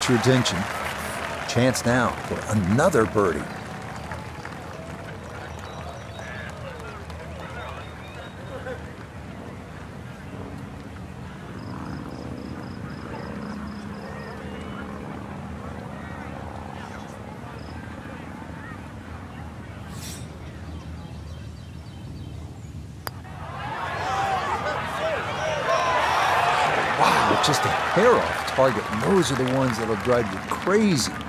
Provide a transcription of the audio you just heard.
get your attention. Chance now for another birdie. Wow, just a hair off target. And those are the ones that'll drive you crazy.